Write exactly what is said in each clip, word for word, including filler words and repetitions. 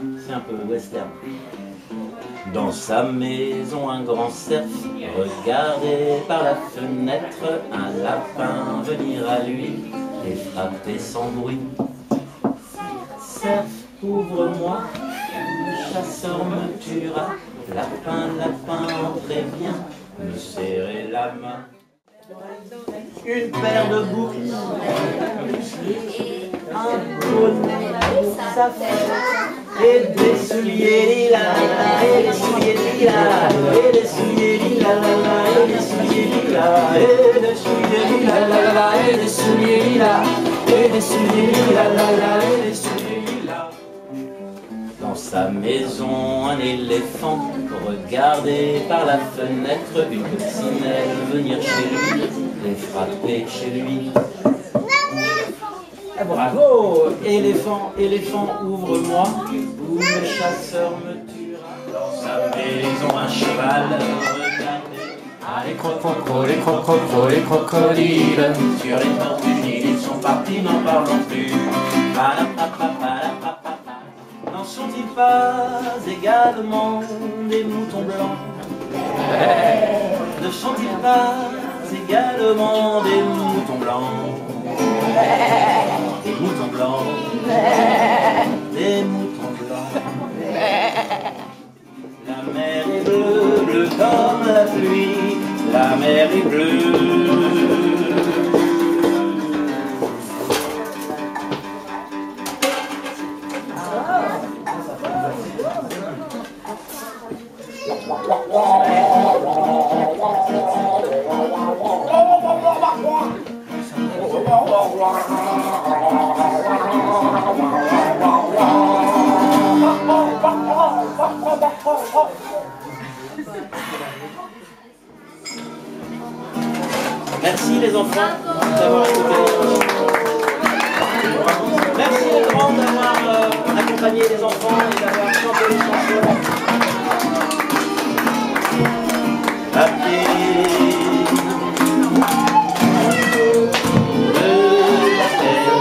c'est un peu western. Dans sa maison, un grand cerf regardait par la fenêtre un lapin venir à lui et frapper sans bruit. Cerf, ouvre-moi, le chasseur me tuera. Lapin, lapin, entrez bien, me serrer la main. Une paire de boucles, un bonnet pour sa fête, et des souliers lilas, et des souliers lilas, et des souliers lilas, et des souliers lilas, et des souliers lilas, et des souliers lilas, et des souliers lilas, et des souliers lilas. Dans sa maison, un éléphant regardait par la fenêtre une coccinelle venir chez lui et frapper chez lui. Ah, bravo! Éléphant, éléphant, ouvre-moi, ou le chasseur me tuera. Dans sa maison, un cheval regardait. Ah, les crococos, les crococos, les crocodiles. Sur les bords du Nil, ils sont partis, n'en parlons plus. N'en sont-ils pas également des moutons blancs? Ne sont-ils pas également des moutons blancs? Des moutons blancs, des moutons blancs. La mer est bleue, bleue comme la pluie. La mer est bleue. Merci les enfants d'avoir écouté. Merci les grands d'avoir euh, accompagné les enfants et d'avoir chanté les chansons. À pied de la terre,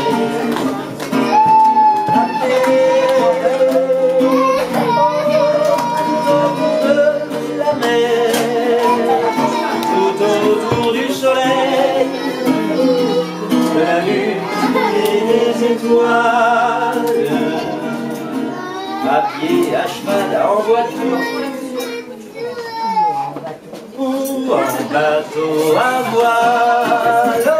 à pied de la mer, tout autour du soleil, de la lune et des étoiles, à pied, à cheval, en voiture ou en bateau à voile.